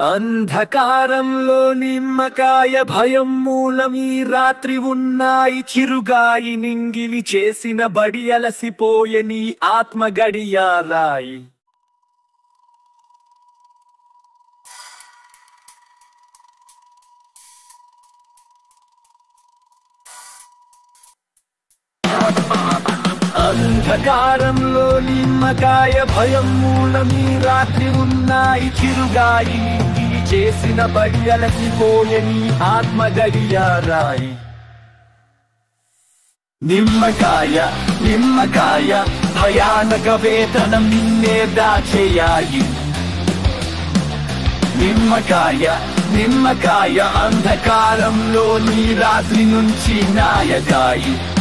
అంధకారంలో నిమ్మకాయ భయం మూలం ఈ రాత్రి ఉన్నాయి చిరుగాయి నింగిలి చేసిన బడి అలసిపోయే నీ ఆత్మ గడియారాయి. అంధకారంలో నిమ్మకాయ భయం మూలం ఈ రాత్రి ఉన్నాయి చిరుగాయి నింగిలి చేసిన బడి అలసిపోయే నీ ఆత్మ గడియారాయి. నిమ్మకాయ నిమ్మకాయ భయానక వేతనం నిన్నే దాచేయాయి. నిమ్మకాయ నిమ్మకాయ అంధకారంలో నీ రాత్రి నుంచి నాయగాయి.